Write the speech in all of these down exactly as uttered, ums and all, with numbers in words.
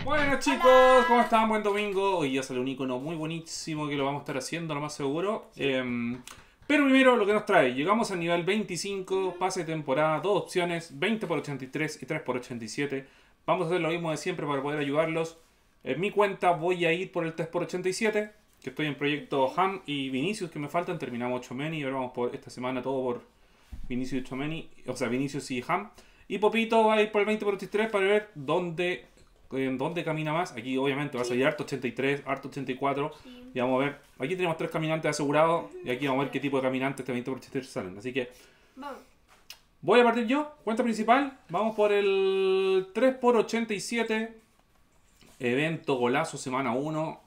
Bueno chicos, Hola. ¿Cómo están? Buen domingo. Hoy ya sale un icono muy buenísimo que lo vamos a estar haciendo, lo más seguro. Sí. Eh, pero primero lo que nos trae. Llegamos al nivel veinticinco, pase de temporada, dos opciones, veinte por ochenta y tres y tres por ochenta y siete. Vamos a hacer lo mismo de siempre para poder ayudarlos. En mi cuenta voy a ir por el tres por ochenta y siete, que estoy en proyecto Ham y Vinicius que me faltan. Terminamos ocho meni y ahora vamos por esta semana todo por Vinicius y ocho meni, o sea, Vinicius y Ham. Y Popito va a ir por el veinte por ochenta y tres para ver dónde... en dónde camina más. Aquí obviamente va a salir harto ochenta y tres, harto ochenta y cuatro. Sí. Y vamos a ver. Aquí tenemos tres caminantes asegurados. Y aquí vamos a ver qué tipo de caminantes este veinte por ochenta y tres salen. Así que vamos. Voy a partir yo. Cuenta principal. Vamos por el tres por ochenta y siete. Evento golazo semana uno.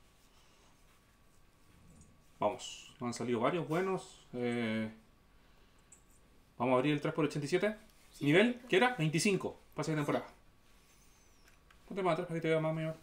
Vamos. Nos han salido varios buenos. Eh, vamos a abrir el tres por ochenta y siete. Sí. Nivel, ¿qué era? veinticinco. Pase de temporada. Sí. Ponte más atrás para que te vea más mejor.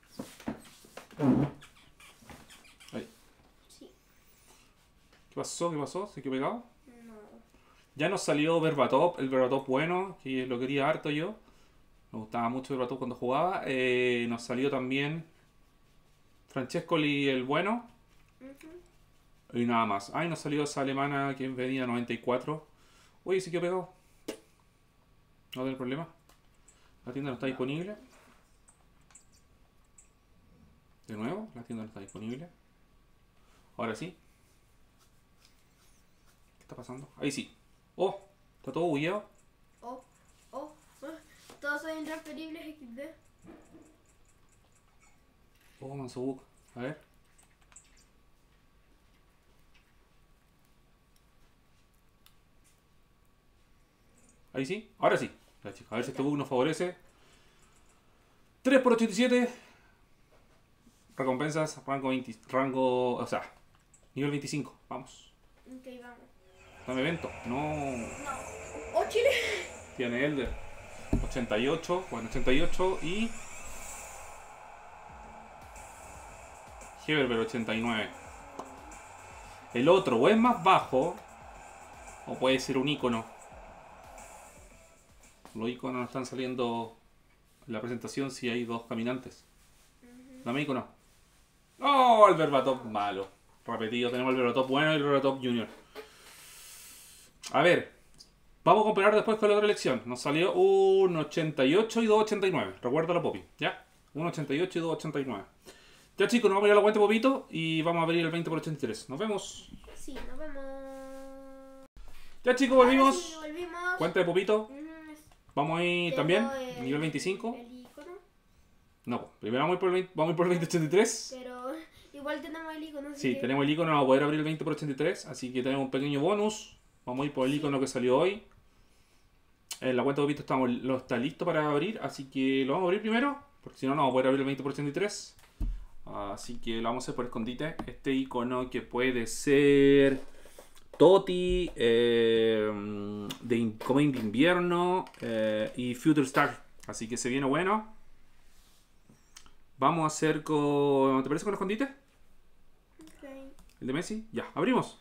Ahí. Sí. ¿Qué pasó? ¿Qué pasó? ¿Se quedó pegado? No. Ya nos salió Verbatop, el Verbatop bueno, que lo quería harto yo. Me gustaba mucho Verbatop cuando jugaba. Eh, nos salió también Francescoli el bueno. Uh-huh. Y nada más. Ay, nos salió esa alemana que venía noventa y cuatro. Uy, se quedó pegado. No hay problema. La tienda no está disponible. De nuevo, la tienda no está disponible. Ahora sí. ¿Qué está pasando? Ahí sí. Oh, está todo bugueado. Oh, oh, oh. Todos son intransferibles equis de. Oh, manso bug. A ver. Ahí sí. Ahora sí. A ver si este bug nos favorece. tres por ochenta y siete. Recompensas, rango veinte, rango, o sea, nivel veinticinco, vamos. Ok, vamos. Dame evento, no. No. Oh, Chile. Tiene Elder. ochenta y ocho, bueno, ochenta y ocho y... Heberber ochenta y nueve. El otro o es más bajo, o puede ser un icono. Los iconos no están saliendo en la presentación si hay dos caminantes. Uh-huh. Dame icono. ¡Oh! El Verbatop malo. Repetido, tenemos el Verbatop bueno y el Verbatop Junior. A ver. Vamos a comparar después con la otra elección. Nos salió un ochenta y ocho y dos ochenta y nueve. Recuérdalo, Poppy. ¿Ya? un ochenta y ocho y dos ochenta y nueve. Ya, chicos, nos vamos a ir a la cuenta, Popito. Y vamos a abrir el veinte por ochenta y tres. Nos vemos. Sí, nos vemos. Ya, chicos, volvimos. Sí, volvimos. Cuenta de Popito. Mm, vamos a ir también. El, nivel veinticinco. El icono. No, primero vamos a ir por el veinte, vamos a ir por el veinte por ochenta y tres. Pero igual tenemos el icono. Sí, que... tenemos el icono, vamos a poder abrir el veinte por ochenta y tres, así que tenemos un pequeño bonus. Vamos a ir por el icono que salió hoy. En la cuenta de Popito estamos, lo está listo para abrir, así que lo vamos a abrir primero, porque si no, no vamos a poder abrir el veinte por ochenta y tres. Así que lo vamos a hacer por escondite. Este icono que puede ser Toti, eh, de Coming de Invierno eh, y Future Star. Así que se viene bueno. Vamos a hacer con... ¿Te parece con el escondite? Ok. ¿El de Messi? Ya, abrimos.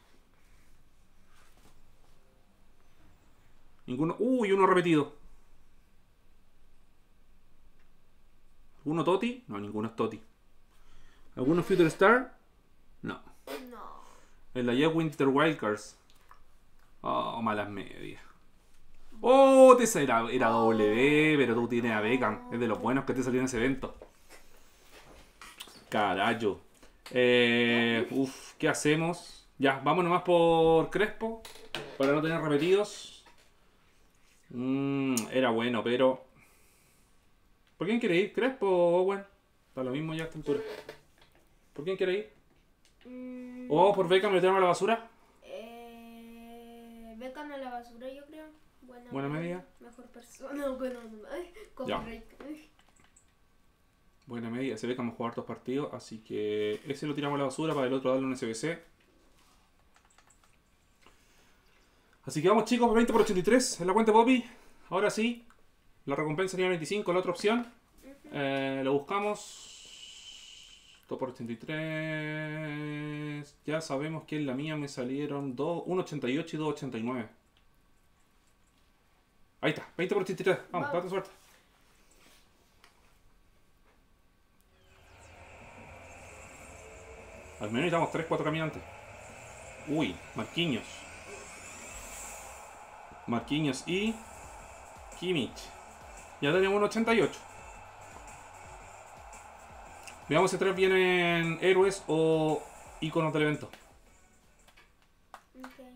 Ninguno... Uy, uno repetido. ¿Alguno Toti? No, ninguno es Toti. ¿Alguno Future Star? No. No. El de allá Winter Wildcards. Oh, malas medias. Oh, esa era, era W, pero tú tienes a Beckham. Es de los buenos que te salió en ese evento. Carayo. Eh, uf, ¿qué hacemos? Ya, vamos nomás por Crespo. Para no tener repetidos. Mm, era bueno, pero... ¿Por quién quiere ir? ¿Crespo o Owen? Está lo mismo ya a esta altura. ¿Por quién quiere ir? Mm, ¿O por Beckham le tenemos a la basura? Eh, Beckham a la basura, yo creo. Buena, Buena media. Mejor persona. Bueno, ay, ya. Buena media. Se ve que vamos a jugar dos partidos, así que ese lo tiramos a la basura para el otro darle un S B C. Así que vamos, chicos, por veinte por ochenta y tres en la cuenta Poppy. Ahora sí, la recompensa sería veinticinco, la otra opción. Uh-huh. eh, lo buscamos. dos por ochenta y tres. Ya sabemos que en la mía me salieron uno ochenta y ocho y dos ochenta y nueve. Ahí está, veinte por ochenta y tres. Vamos, date suerte. Al menos necesitamos tres cuatro caminantes. Uy, Marquinhos. Marquinhos y Kimmich. Ya tenemos un ochenta y ocho. Veamos si tres vienen héroes o iconos del evento. Ok.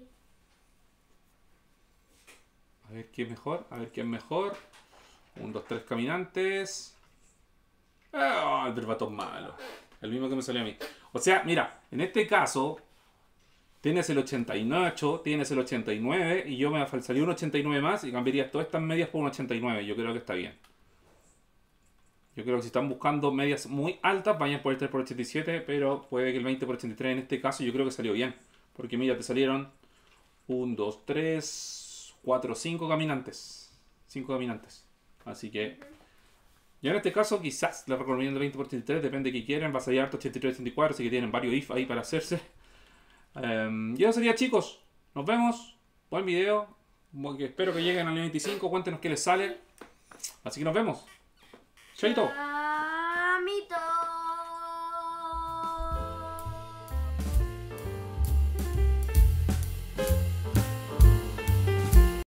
A ver qué es mejor, a ver qué es mejor. Un, dos, tres caminantes. Ah, el verbatón malo. El mismo que me salió a mí. O sea, mira, en este caso tienes el ochenta y ocho, tienes el ochenta y nueve y yo me falsaría un ochenta y nueve más y cambiaría todas estas medias por un ochenta y nueve. Yo creo que está bien. Yo creo que si están buscando medias muy altas, vayan por el tres por ochenta y siete, pero puede que el veinte por ochenta y tres en este caso yo creo que salió bien. Porque mira, te salieron uno, dos, tres, cuatro, cinco caminantes. cinco caminantes. Así que, ya en este caso quizás les recomiendo el veinte por ochenta y tres, depende de qué quieran. Va a salir harto ochenta y tres, ochenta y cuatro, así que tienen varios if ahí para hacerse. Um, y eso sería, chicos. Nos vemos. Buen video. Espero que lleguen al veinticinco. Cuéntenos qué les sale. Así que nos vemos. Chaito.